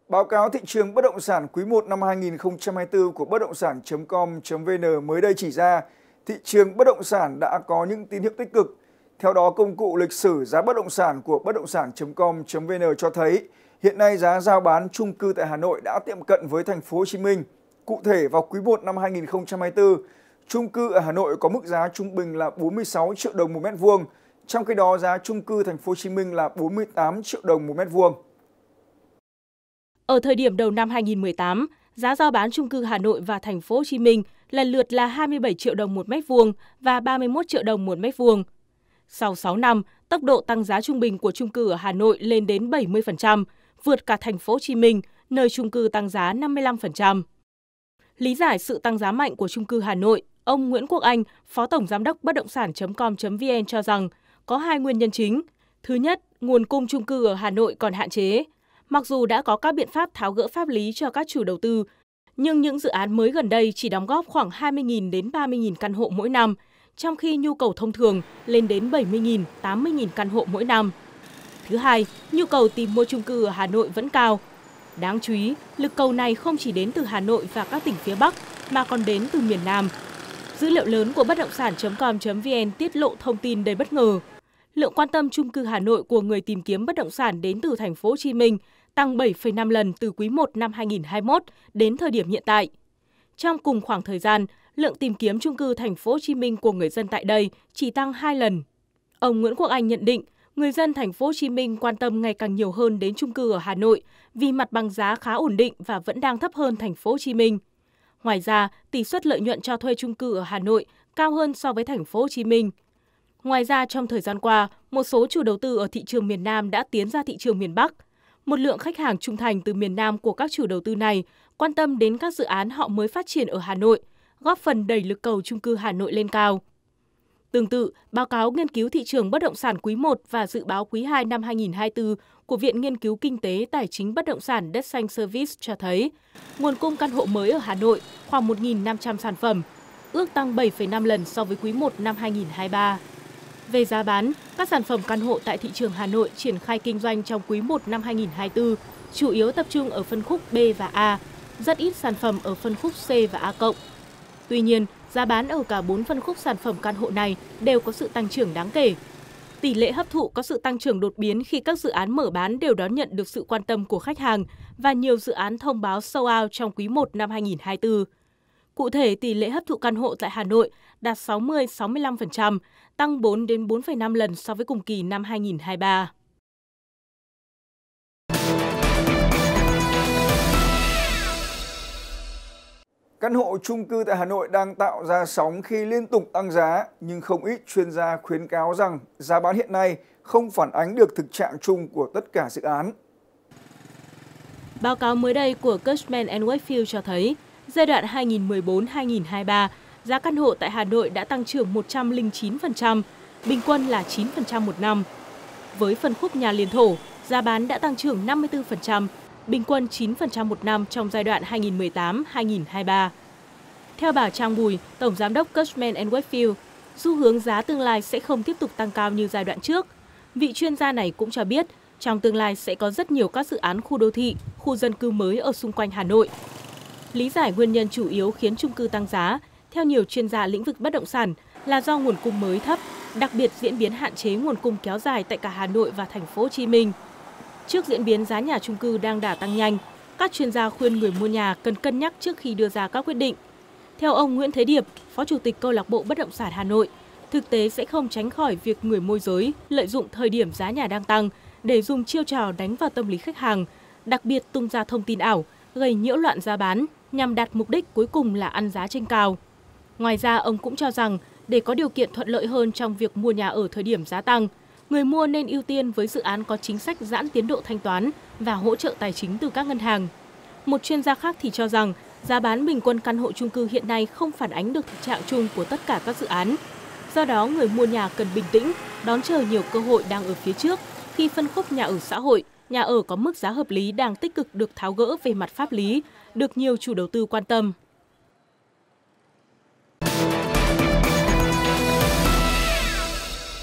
Báo cáo thị trường bất động sản quý 1 năm 2024 của bất động sản.com.vn mới đây chỉ ra, thị trường bất động sản đã có những tín hiệu tích cực. Theo đó, công cụ lịch sử giá bất động sản của bất động sản.com.vn cho thấy, hiện nay giá rao bán chung cư tại Hà Nội đã tiệm cận với thành phố Hồ Chí Minh. Cụ thể, vào quý 1 năm 2024, chung cư ở Hà Nội có mức giá trung bình là 46 triệu đồng một mét vuông, trong khi đó giá chung cư thành phố Hồ Chí Minh là 48 triệu đồng một mét vuông. Ở thời điểm đầu năm 2018, giá rao bán chung cư Hà Nội và thành phố Hồ Chí Minh lần lượt là 27 triệu đồng một mét vuông và 31 triệu đồng một mét vuông. Sau 6 năm, tốc độ tăng giá trung bình của chung cư ở Hà Nội lên đến 70%, vượt cả thành phố Hồ Chí Minh, nơi chung cư tăng giá 55%. Lý giải sự tăng giá mạnh của chung cư Hà Nội, ông Nguyễn Quốc Anh, Phó Tổng Giám đốc bất động sản.com.vn cho rằng có hai nguyên nhân chính. Thứ nhất, nguồn cung chung cư ở Hà Nội còn hạn chế. Mặc dù đã có các biện pháp tháo gỡ pháp lý cho các chủ đầu tư, nhưng những dự án mới gần đây chỉ đóng góp khoảng 20.000 đến 30.000 căn hộ mỗi năm, trong khi nhu cầu thông thường lên đến 70.000, 80.000 căn hộ mỗi năm. Thứ hai, nhu cầu tìm mua chung cư ở Hà Nội vẫn cao. Đáng chú ý, lực cầu này không chỉ đến từ Hà Nội và các tỉnh phía Bắc, mà còn đến từ miền Nam. Dữ liệu lớn của bất động sản.com.vn tiết lộ thông tin đầy bất ngờ. Lượng quan tâm chung cư Hà Nội của người tìm kiếm bất động sản đến từ thành phố Hồ Chí Minh tăng 7,5 lần từ quý 1 năm 2021 đến thời điểm hiện tại. Trong cùng khoảng thời gian, lượng tìm kiếm chung cư thành phố Hồ Chí Minh của người dân tại đây chỉ tăng 2 lần. Ông Nguyễn Quốc Anh nhận định, người dân thành phố Hồ Chí Minh quan tâm ngày càng nhiều hơn đến chung cư ở Hà Nội vì mặt bằng giá khá ổn định và vẫn đang thấp hơn thành phố Hồ Chí Minh. Ngoài ra, tỷ suất lợi nhuận cho thuê chung cư ở Hà Nội cao hơn so với thành phố Hồ Chí Minh. Ngoài ra, trong thời gian qua, một số chủ đầu tư ở thị trường miền Nam đã tiến ra thị trường miền Bắc. Một lượng khách hàng trung thành từ miền Nam của các chủ đầu tư này quan tâm đến các dự án họ mới phát triển ở Hà Nội, góp phần đẩy lực cầu chung cư Hà Nội lên cao. Tương tự, báo cáo nghiên cứu thị trường bất động sản quý 1 và dự báo quý 2 năm 2024 của Viện Nghiên cứu Kinh tế Tài chính Bất động sản Đất Xanh Service cho thấy, nguồn cung căn hộ mới ở Hà Nội khoảng 1.500 sản phẩm, ước tăng 7,5 lần so với quý 1 năm 2023. Về giá bán, các sản phẩm căn hộ tại thị trường Hà Nội triển khai kinh doanh trong quý 1 năm 2024 chủ yếu tập trung ở phân khúc B và A, rất ít sản phẩm ở phân khúc C và A+. Tuy nhiên, giá bán ở cả 4 phân khúc sản phẩm căn hộ này đều có sự tăng trưởng đáng kể. Tỷ lệ hấp thụ có sự tăng trưởng đột biến khi các dự án mở bán đều đón nhận được sự quan tâm của khách hàng và nhiều dự án thông báo sold out trong quý 1 năm 2024. Cụ thể, tỷ lệ hấp thụ căn hộ tại Hà Nội đạt 60-65%, tăng 4 đến 4,5 lần so với cùng kỳ năm 2023. Căn hộ chung cư tại Hà Nội đang tạo ra sóng khi liên tục tăng giá, nhưng không ít chuyên gia khuyến cáo rằng giá bán hiện nay không phản ánh được thực trạng chung của tất cả dự án. Báo cáo mới đây của Cushman & Wakefield cho thấy, giai đoạn 2014-2023, giá căn hộ tại Hà Nội đã tăng trưởng 109%, bình quân là 9% một năm. Với phân khúc nhà liền thổ, giá bán đã tăng trưởng 54%, bình quân 9% một năm trong giai đoạn 2018-2023. Theo bà Trang Bùi, Tổng Giám đốc Cushman & Wakefield, xu hướng giá tương lai sẽ không tiếp tục tăng cao như giai đoạn trước. Vị chuyên gia này cũng cho biết, trong tương lai sẽ có rất nhiều các dự án khu đô thị, khu dân cư mới ở xung quanh Hà Nội. Lý giải nguyên nhân chủ yếu khiến chung cư tăng giá, theo nhiều chuyên gia lĩnh vực bất động sản, là do nguồn cung mới thấp, đặc biệt diễn biến hạn chế nguồn cung kéo dài tại cả Hà Nội và thành phố Hồ Chí Minh. Trước diễn biến giá nhà chung cư đang đà tăng nhanh, các chuyên gia khuyên người mua nhà cần cân nhắc trước khi đưa ra các quyết định. Theo ông Nguyễn Thế Điệp, Phó Chủ tịch Câu lạc bộ Bất động sản Hà Nội, thực tế sẽ không tránh khỏi việc người môi giới lợi dụng thời điểm giá nhà đang tăng để dùng chiêu trò đánh vào tâm lý khách hàng, đặc biệt tung ra thông tin ảo, gây nhiễu loạn giá bán nhằm đạt mục đích cuối cùng là ăn giá trên cao. Ngoài ra, ông cũng cho rằng để có điều kiện thuận lợi hơn trong việc mua nhà ở thời điểm giá tăng, người mua nên ưu tiên với dự án có chính sách giãn tiến độ thanh toán và hỗ trợ tài chính từ các ngân hàng. Một chuyên gia khác thì cho rằng giá bán bình quân căn hộ chung cư hiện nay không phản ánh được thực trạng chung của tất cả các dự án. Do đó, người mua nhà cần bình tĩnh, đón chờ nhiều cơ hội đang ở phía trước khi phân khúc nhà ở xã hội, nhà ở có mức giá hợp lý đang tích cực được tháo gỡ về mặt pháp lý, được nhiều chủ đầu tư quan tâm.